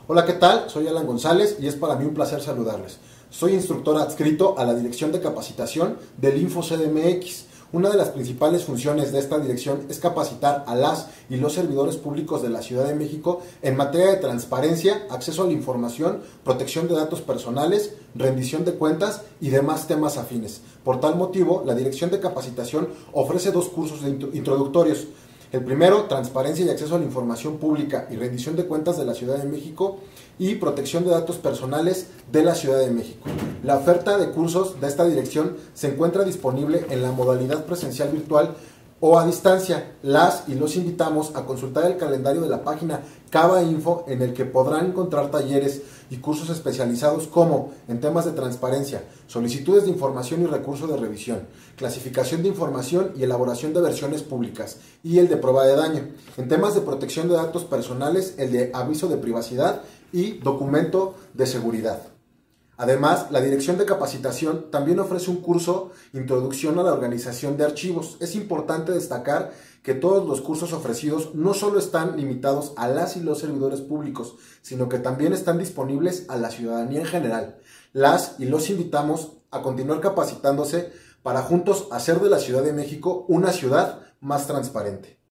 Hola, ¿qué tal? Soy Alan González y es para mí un placer saludarles. Soy instructor adscrito a la Dirección de Capacitación del InfoCDMX. Una de las principales funciones de esta dirección es capacitar a las y los servidores públicos de la Ciudad de México en materia de transparencia, acceso a la información, protección de datos personales, rendición de cuentas y demás temas afines. Por tal motivo, la Dirección de Capacitación ofrece dos cursos introductorios. El primero, transparencia y acceso a la información pública y rendición de cuentas de la Ciudad de México, y protección de datos personales de la Ciudad de México. La oferta de cursos de esta dirección se encuentra disponible en la modalidad presencial virtual o a distancia. Las y los invitamos a consultar el calendario de la página Cava Info, en el que podrán encontrar talleres y cursos especializados como en temas de transparencia, solicitudes de información y recurso de revisión, clasificación de información y elaboración de versiones públicas, y el de prueba de daño. En temas de protección de datos personales, el de aviso de privacidad y documento de seguridad. Además, la Dirección de Capacitación también ofrece un curso Introducción a la Organización de Archivos. Es importante destacar que todos los cursos ofrecidos no solo están limitados a las y los servidores públicos, sino que también están disponibles a la ciudadanía en general. Las y los invitamos a continuar capacitándose para juntos hacer de la Ciudad de México una ciudad más transparente.